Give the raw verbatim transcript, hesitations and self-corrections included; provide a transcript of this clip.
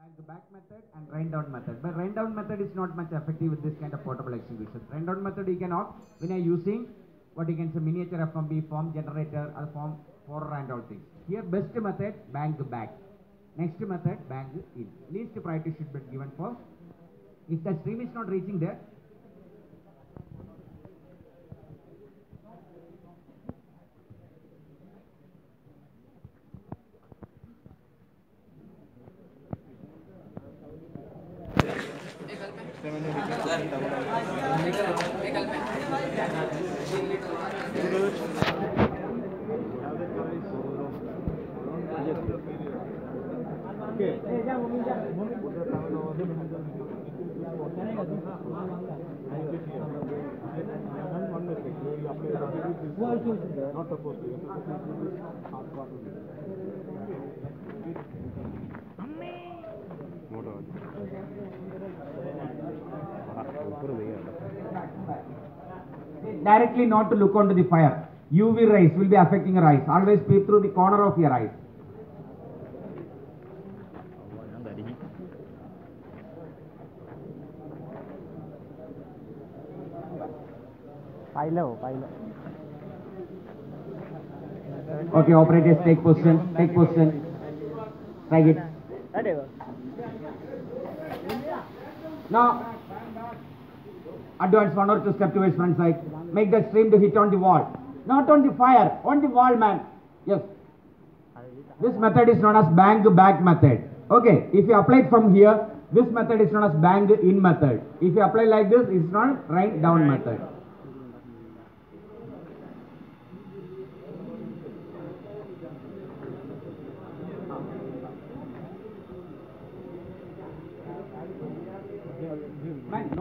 bank back method and rain down method. But rain down method is not much effective with this kind of portable extinguisher. Rain down method you can opt when you are using what you can say miniature F M B, foam generator, or foam pourer and all things. Here best method bank back. Next method bank in. Least priority should be given for. If the stream is not reaching there, not supposed to. directly not to look onto the fire. U V rays will be affecting your eyes. Always peep through the corner of your eyes. Okay, operators, take position. Take position. Strike it. Now, advance one or two steps towards front side. Make the stream to hit on the wall. Not on the fire, on the wall, man. Yes. This method is known as bang back method. Okay, if you apply it from here, this method is known as bang in method. If you apply like this, it's known rain down method. Man.